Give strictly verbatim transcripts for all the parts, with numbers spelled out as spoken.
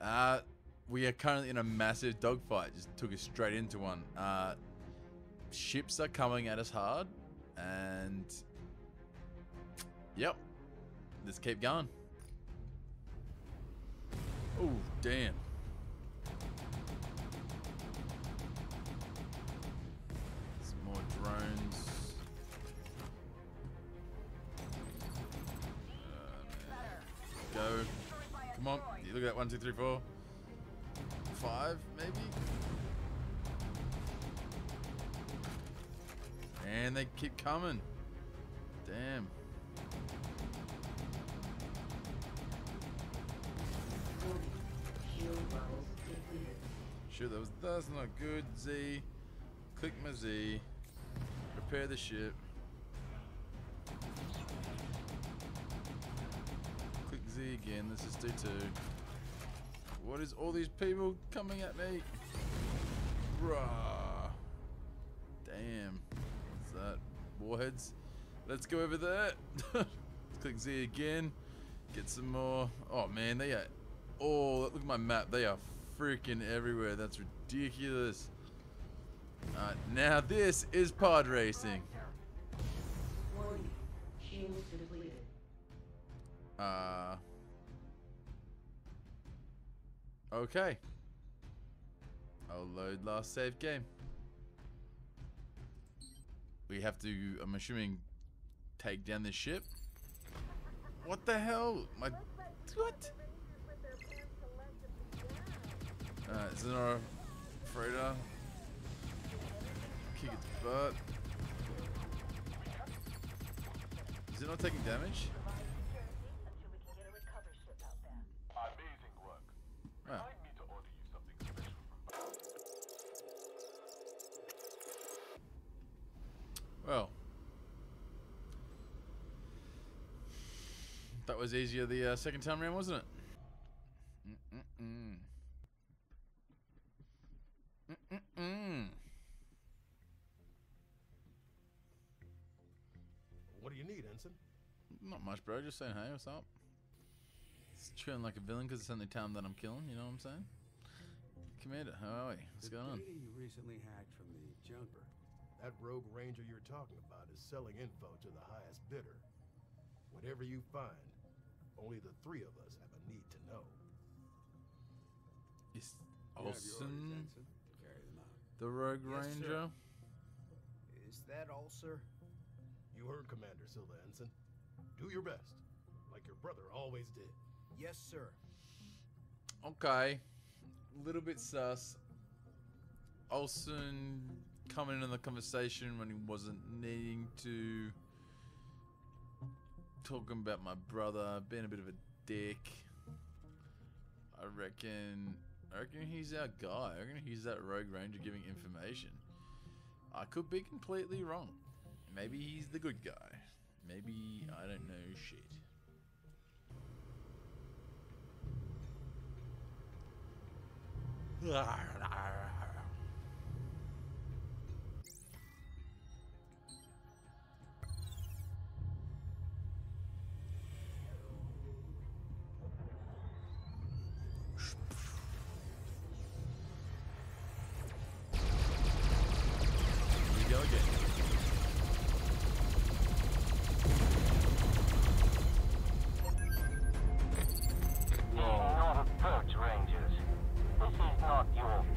Uh, we are currently in a massive dogfight. Just took us straight into one. Uh, ships are coming at us hard, and yep, let's keep going. Oh, damn. Some more drones. Go. Come on. You look at that. One, two, three, four. Five, maybe? And they keep coming. Damn. Sure, that was that's not good. Z. Click my Z. Repair the ship. Z again. Let's just do two. What is all these people coming at me? Rah. Damn. What's that? Warheads. Let's go over there. Let's click Z again. Get some more. Oh man, they are. Oh, look at my map. They are freaking everywhere. That's ridiculous. Alright, now this is pod racing. Uh. Okay. I'll load last save game. We have to, I'm assuming, take down this ship. What the hell? My. What? Uh, is it our freighter? Kick its butt. Is it not taking damage? Oh. Well, that was easier the uh, second time around, wasn't it? Mm-mm-mm. Mm-mm-mm. What do you need, Ensign? Not much, bro. Just saying hey, what's up? Just chilling like a villain because it's the only time that I'm killing, you know what I'm saying? Commander, how are we? What's the going on? data you recently hacked from the junker. That rogue ranger you're talking about is selling info to the highest bidder. Whatever you find, only the three of us have a need to know. Is You have your orders, Olsen Ensign. Carry them out. the Rogue Yes, Ranger? sir. Is that all, sir? You heard Commander Silva, Ensign. Do your best, like your brother always did. Yes, sir. Okay. A little bit sus. Olsen coming in the conversation when he wasn't needing to. Talking about my brother, being a bit of a dick. I reckon... I reckon he's our guy. I reckon he's that Rogue Ranger giving information. I could be completely wrong. Maybe he's the good guy. Maybe I don't know shit. Here we go again. Do not approach, Rangers. This is not your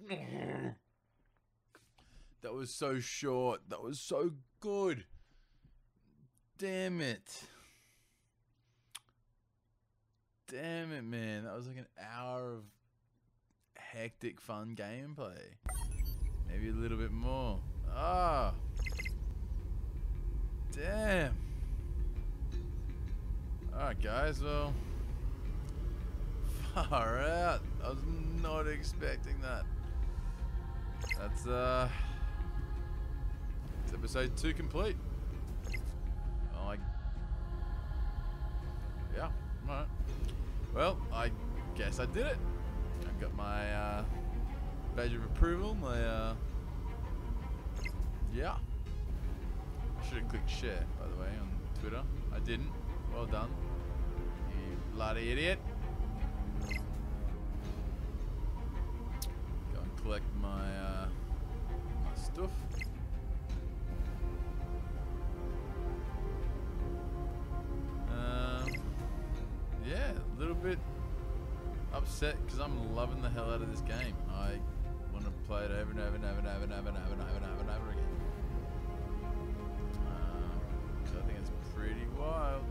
That was so short. That was so good. Damn it. Damn it, man. That was like an hour of hectic, fun gameplay. Maybe a little bit more. Ah. Damn. Alright, guys. Well, far out. I was not expecting that. That's, uh... It's episode two complete. Oh, I... Yeah, alright. Well, I guess I did it. I got my, uh... badge of approval, my, uh... Yeah. I should have clicked share, by the way, on Twitter. I didn't. Well done. You bloody idiot. Go and collect my, uh... my stuff. Um... Yeah, a little bit upset because I'm loving the hell out of this game. I want to play it over and over and over and over and over and over and over and over and over again. Um, so I think it's pretty wild.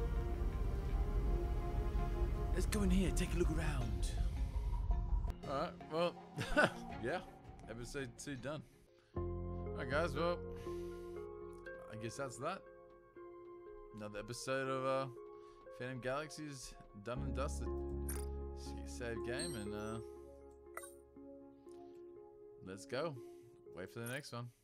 Let's go in here, take a look around. Alright, well, yeah, episode two done. Alright guys, well, I guess that's that. Another episode of uh, Phantom Galaxy's done and dusted. Save game and uh, let's go. Wait for the next one.